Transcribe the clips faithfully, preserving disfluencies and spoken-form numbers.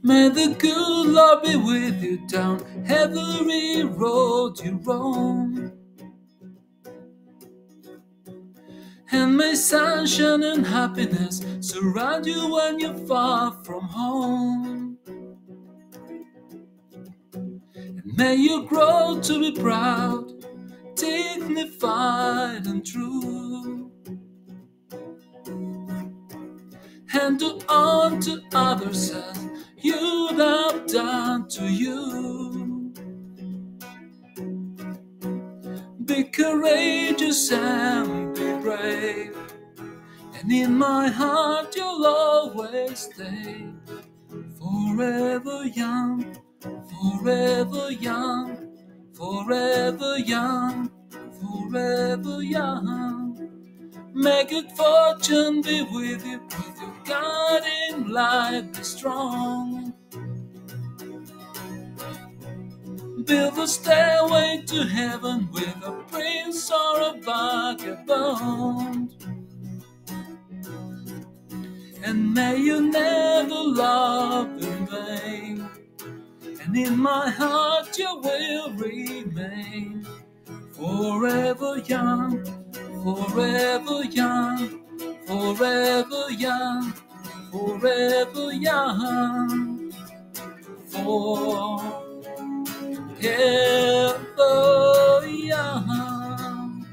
May the good Lord be with you down every road you roam. And may sunshine and happiness surround you when you're far from home. And may you grow to be proud, dignified and true, and do unto others as you'd have done to you. Be courageous and be brave, and in my heart you'll always stay. Forever young, forever young, forever young, forever young. May good fortune be with you, with your guiding light be strong. Build a stairway to heaven with a prince or a vagabond. And may you never love in vain, and in my heart you will remain. Forever young, forever young, forever young, forever young, forever young,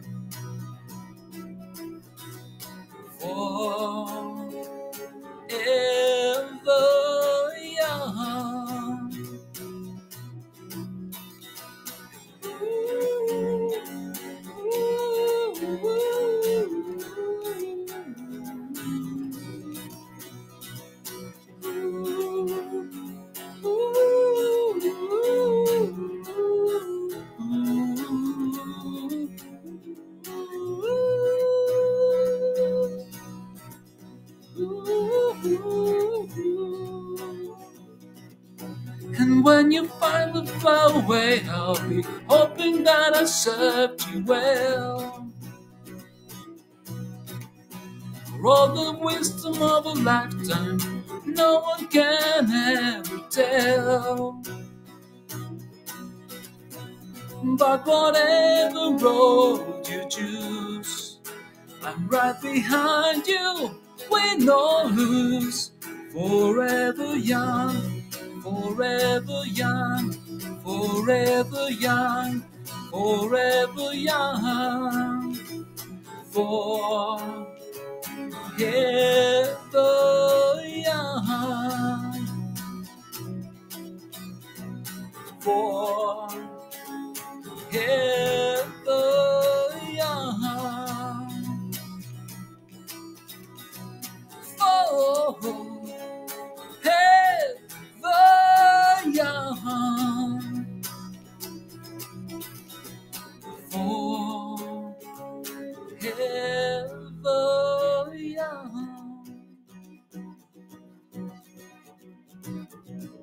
forever young. And when you finally fly away, I'll be hoping that I served you well. For all the wisdom of a lifetime, no one can ever tell. But whatever road you choose, I'm right behind you, win or lose. Forever young, forever young, forever young, forever young, forever young, forever young, forever young, forever young.